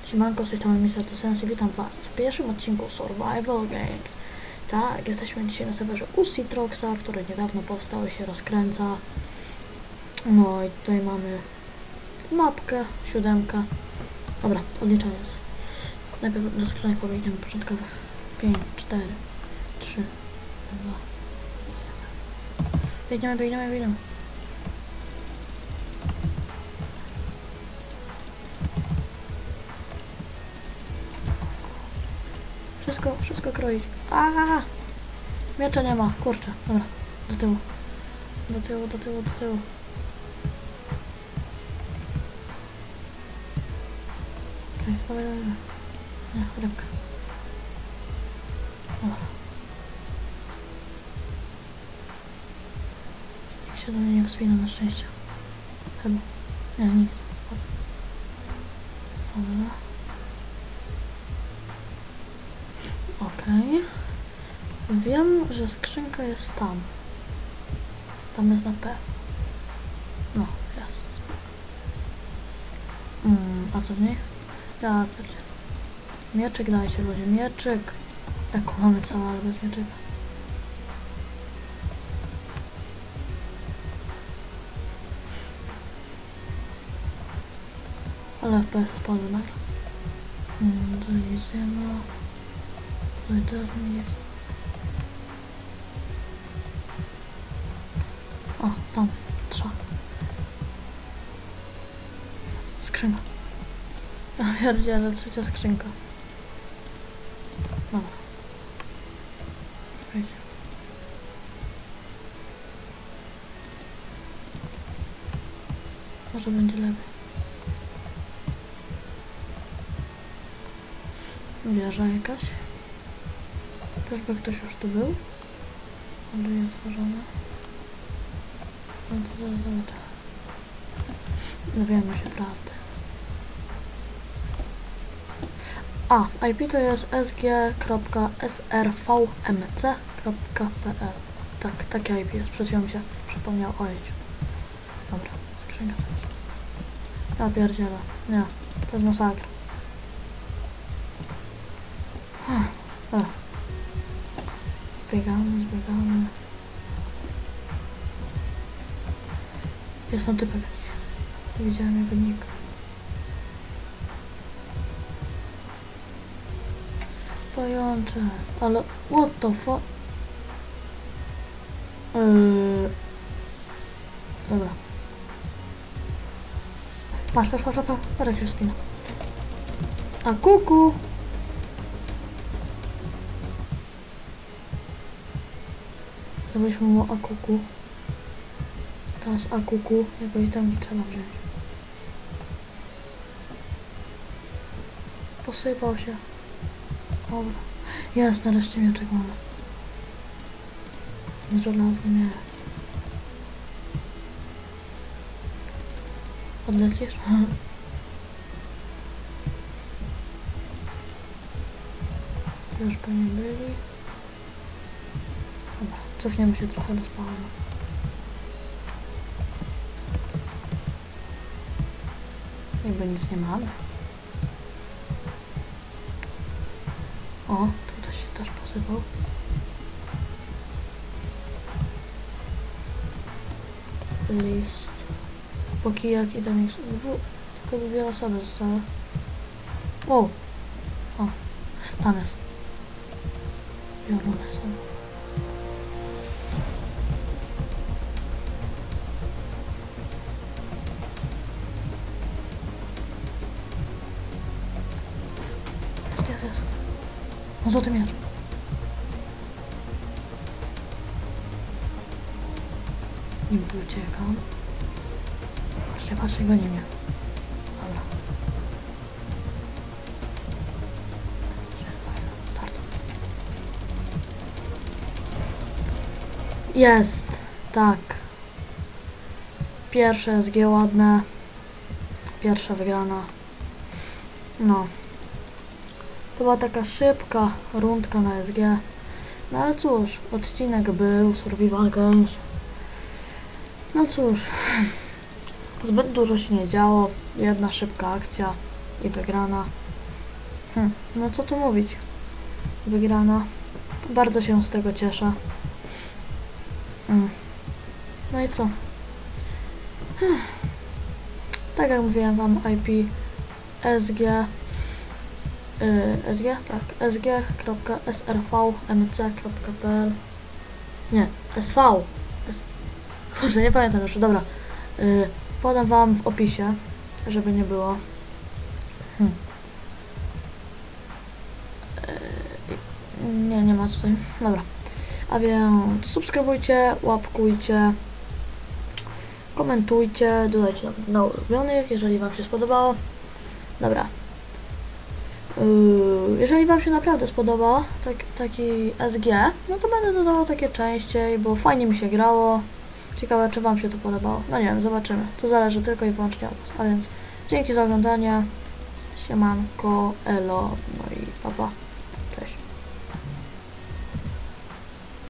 Siemanko, z tej strony Mr. Sens i witam was w pierwszym odcinku Survival Games. Tak, jesteśmy dzisiaj na serwerze Usitroxa, który niedawno powstał i się rozkręca. No i tutaj mamy mapkę, 7. Dobra, odliczanie jest. Najpierw do skrzynek pobiegniemy początkowych. 5, 4, 3, 2, 1. Biegniemy. Wszystko kroić. Aaaa! Miecza nie ma, kurczę. Dobra, do tyłu. Okej, dawaj. Nie, rybka. Dobra. Nikt się do mnie nie wspina na szczęście. Chyba. Nie, nikt. Dobra. Okej. Wiem, że skrzynka jest tam. Tam jest na P. No, jest. A co w niej? Ja pierdzie. Mieczyk dajcie ludzie, mieczyk. Taką mamy całą, ale bez mieczyka. Ale FPS spadł nagle. To nic nie ma. Tutaj też nic. O, tam, trzeba. Skrzynka. Ja pierdzielę, trzecia skrzynka. Dobra. Wejdzie. Może będzie lepiej. Wieża jakaś. Czyżby ktoś już tu był? Drzwi otworzone. No to zaraz zobaczę. Dowiemy się prawdy. A, IP to jest sg.srvmc.pl. Tak, takie IP jest. Przed chwilą mi się przypomniał ojciec. Dobra, skrzynka to jest. Ja pierdzielę. Nie, to jest masakra. Zbiegamy. Jest tam typek. Nie widziałem jego nick. Pającze. Ale what the fuck? Dobra. Patrz, jak się spina. A kuku! Zrobiliśmy mu akuku. Teraz akuku, jego itemki trzeba wziąć. Posypał się. Dobra. Jest, nareszcie mieczek mamy. Nie żelazny miecz. Odlecisz? Tu już pewnie byli. Dobra, cofniemy się trochę do spawnu. Jakby nic nie mamy. O, tutaj się też posypał. List. Po kijak i tam jest tylko 2 osoby zostały. O! Tam jest. Piorune są. Jest. No co ty miecz? Nim tu uciekam. Patrzcie, goni mnie. Dobra. Start. Jest. Tak. Pierwsze SG ładne. Pierwsza wygrana. No. To była taka szybka rundka na SG. No ale cóż, odcinek był, Survival Games. No cóż, zbyt dużo się nie działo. Jedna szybka akcja i wygrana. No co tu mówić? Wygrana. Bardzo się z tego cieszę. No i co? Tak jak mówiłem wam, IP SG SG? Tak, sg.srvmc.pl. Nie, SV. Kurczę, nie pamiętam jeszcze, dobra. Podam wam w opisie, żeby nie było. Nie ma tutaj. Dobra. A więc subskrybujcie, łapkujcie, komentujcie, dodajcie na ulubionych, jeżeli wam się spodobało. Dobra. Jeżeli wam się naprawdę spodoba taki SG, no to będę dodawał takie częściej, bo fajnie mi się grało. Ciekawe, czy wam się to podobało. No nie wiem, zobaczymy. To zależy tylko i wyłącznie od was. A więc dzięki za oglądanie. Siemanko, elo, no i pa pa.